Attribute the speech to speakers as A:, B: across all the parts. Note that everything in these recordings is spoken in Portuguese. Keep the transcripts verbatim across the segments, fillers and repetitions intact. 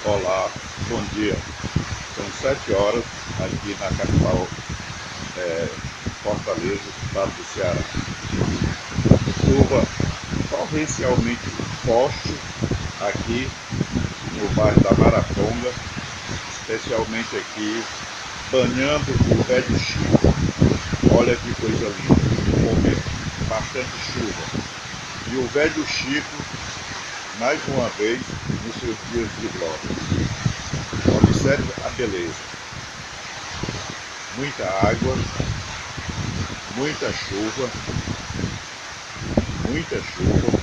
A: Olá, bom dia. São sete horas aqui na capital é, Fortaleza, estado do Ceará. Chuva torrencialmente forte aqui no bairro da Maraponga, especialmente aqui banhando o Velho Chico. Olha que coisa linda, um momento bastante chuva. E o Velho Chico, mais uma vez, nos seus dias de glória. Observe a beleza. Muita água, muita chuva, muita chuva.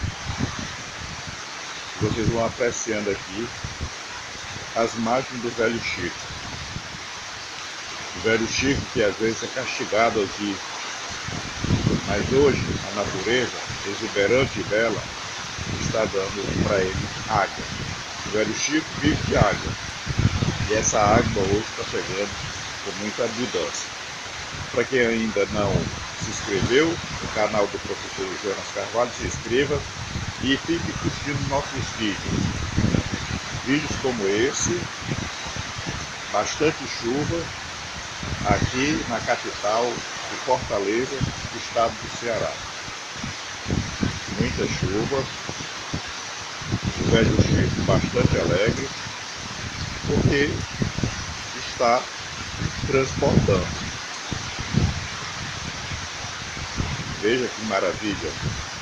A: Vocês vão apreciando aqui as margens do Velho Chico. O Velho Chico, que às vezes é castigado aqui, mas hoje a natureza, exuberante e bela, está dando para ele água. O Velho Chico vive de água. E essa água hoje está chegando com muita abundância. Para quem ainda não se inscreveu no canal do professor Jonas Carvalho, se inscreva e fique curtindo nossos vídeos. Vídeos como esse, bastante chuva, aqui na capital de Fortaleza, estado do Ceará. Muita chuva, o Velho Chico bastante alegre, porque está transportando. Veja que maravilha.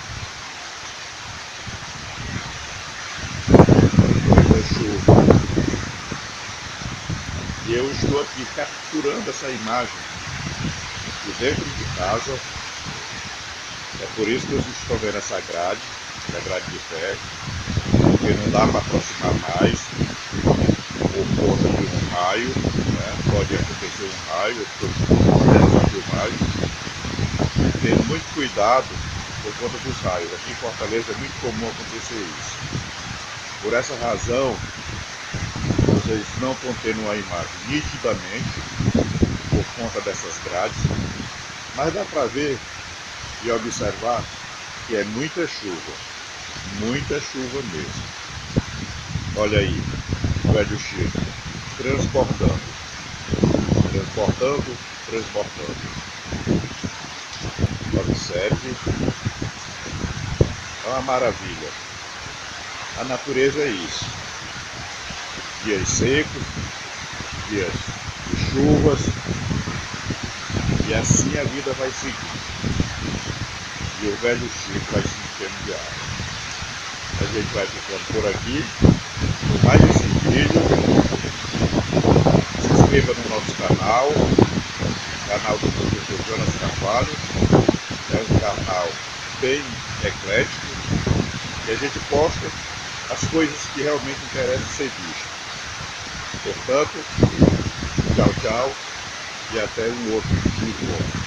A: Muita chuva. E eu estou aqui capturando essa imagem de dentro de casa. É por isso que vocês estão vendo essa grade, essa grade de ferro, porque não dá para aproximar mais por conta de um raio, né? Pode acontecer um raio, eu estou fazendo essa filmagem, tendo muito cuidado por conta dos raios. Aqui em Fortaleza é muito comum acontecer isso. Por essa razão, vocês não estão tendo uma imagem nitidamente por conta dessas grades, mas dá para ver e observar que é muita chuva, muita chuva mesmo. Olha aí, o Velho Chico transportando, transportando, transportando. Observe, é uma maravilha. A natureza é isso. Dias secos, dias de chuvas, e assim a vida vai seguir. E o Velho Chico vai se enchendo de água. A gente vai ficando por aqui. Com mais esse vídeo, se inscreva no nosso canal, canal do professor Jonas Carvalho. É um canal bem eclético, e a gente posta as coisas que realmente interessam ser vistas. Portanto, tchau, tchau, e até um outro vídeo.